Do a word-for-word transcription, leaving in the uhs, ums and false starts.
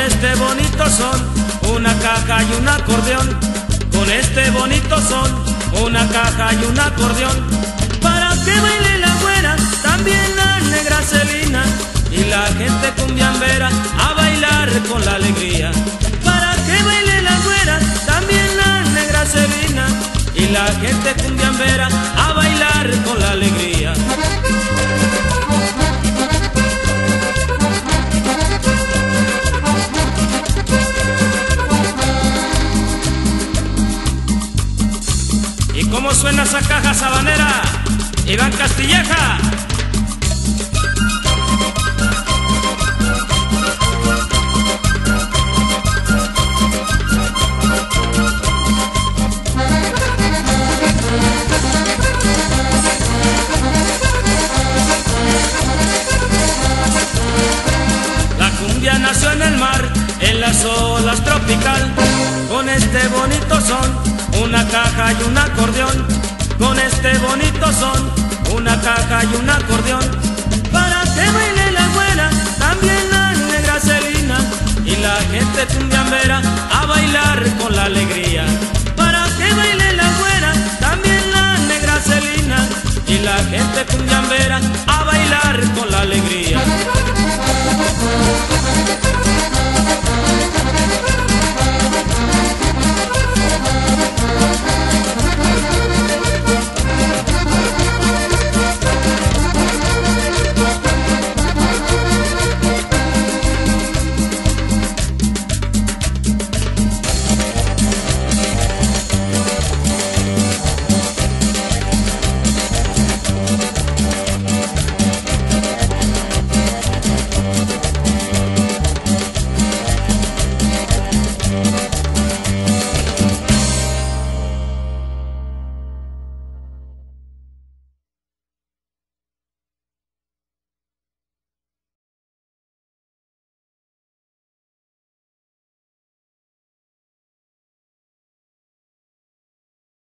este bonito son, una caja y un acordeón. Con este bonito son, una caja y un acordeón. Para que baile la güera, también la negra Celina, y la gente cumbiambera a bailar con la alegría. Para que baile la güera, también la negra Celina, y la gente cumbiambera a bailar con la alegría. ¿Y cómo suena esa caja sabanera? Iván Castilleja. La cumbia nació en el mar, en las olas tropical, con este bonito son, una caja y un acordeón. Con este bonito son, una caja y un acordeón. Para que baile la güera, también la negra Celina, y la gente cumbiambera a bailar con la alegría. Para que baile la güera, también la negra Celina, y la gente cumbiambera a